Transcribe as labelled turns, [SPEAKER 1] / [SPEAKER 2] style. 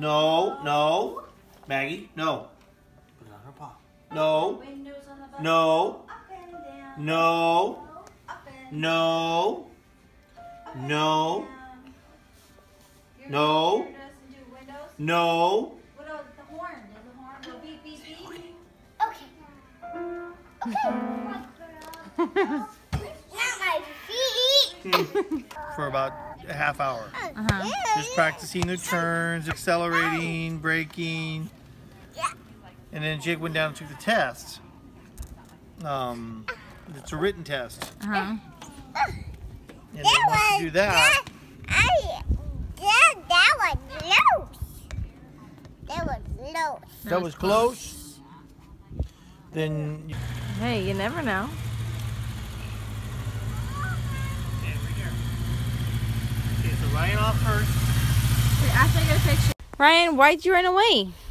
[SPEAKER 1] No, no. Maggie, no. Put it on her paw. No. No. No. No. No. No. No.
[SPEAKER 2] What about the horn? Does the horn go beep, beep, beep?
[SPEAKER 3] Okay. Not my feet.
[SPEAKER 1] For about a half hour. Just practicing the turns, accelerating, braking. And then Jake went down and took the test. It's a written test. And then once you do that,
[SPEAKER 3] That was close. That was close.
[SPEAKER 1] that was close. Then
[SPEAKER 4] Hey, you never know.
[SPEAKER 1] okay, so Ryan off first.
[SPEAKER 4] Ryan, why'd you run away?